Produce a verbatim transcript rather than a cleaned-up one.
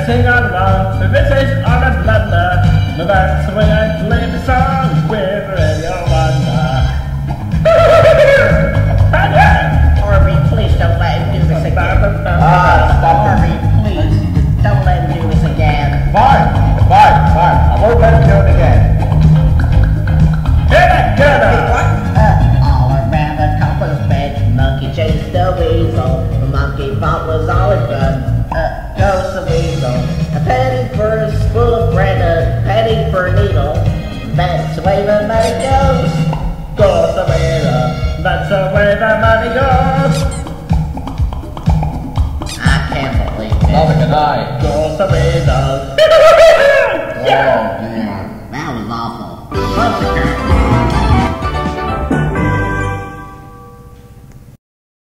sing along. This is on a blunder. That's the way I play the songs with Radio Wonder. Orby, please don't let him do this again. Ah, stop it. Orby, please don't let him do this again. Fine, fine, fine. I won't let him do it again. Get it, get it. Uh, all around the compass bench, monkey chased the weasel. The monkey thought was all it fun. Uh, goes the weasel. A penny for a spool of bread, a penny for a needle. That's the way the money goes. Goes the weasel. That's the way the money goes. I can't believe it. Neither can I. Goes the weasel. Oh, dear. That was awful.